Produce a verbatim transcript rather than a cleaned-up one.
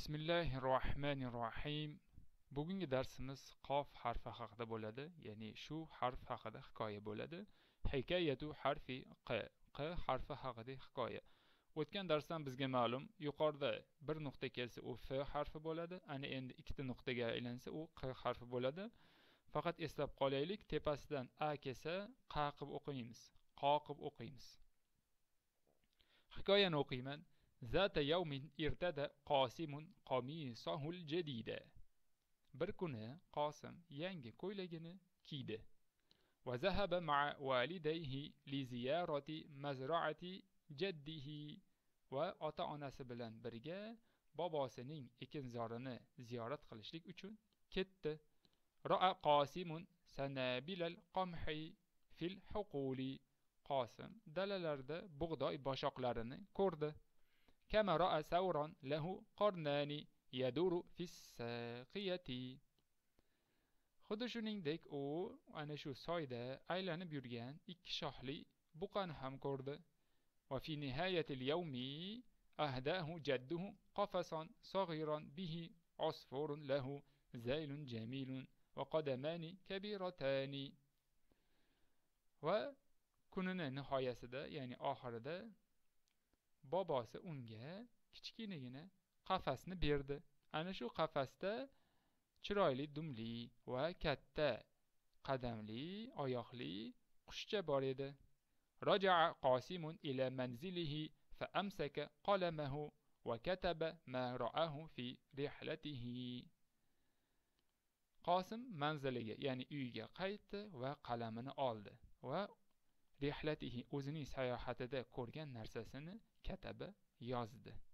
Bismillahirrohmanirrohim. Bugungi darsimiz qof harfi haqida bo'ladi, ya'ni shu harf haqida hikoya bo'ladi. Hikoyatu harfi q. Q harfi haqida hikoya. O'tgan darsdan bizga ma'lum, yuqorida bir nuqta kelsa u f harfi bo'ladi, ana endi ikkita nuqtaga aylansa u q harfi bo'ladi. Faqat eslab qolaylik, tepasidan a kelsa q qilib o'qiymiz, q qilib o'qiymiz. Hikoyani o'qiyman. Zata yawmin irtada Qosimun qamisahul jadida. Bir kuni Qosim yangi ko'ylagini kiydi. Va zahaba ma'a walidayhi li ziyarati mazra'ati jaddihi. Va ota-onasi bilan birga bobosining ekinzorini ziyorat qilishlik uchun ketdi. Ra'a Qosimun sanabilal qamhi fil huquli. Qosim dalalarda bug'doy boshoqlarini ko'rdi. Kama ra'a sawran lahu qarnani yaduru fis saqiyati. Xuddi shuningdek u ana shu soyda aylanib yurgan ikki shoxli buqani ham ko'rdi. Va fi nihayatil yawmi ahdahu jadduhu qafasan saghiran bihi asfurun lahu zaylun jamilun va qadamani kabiratani. Va kunining nihoyasida, ya'ni oxirida bobosi unga kichkinagina qafasni berdi. Ana shu qafasda chiroyli dumli va katta qadamli, oyoqli qushcha bor edi. Raja'a Qosimun ila manzilihi fa amsaka qalamahu va kataba ma ra'ahu fi rihlatihi. Qosim manziliga, ya'ni uyiga qaytdi va qalamini oldi va rihlatihi, o'zining sayohatida ko'rgan narsasini kataba yozdi.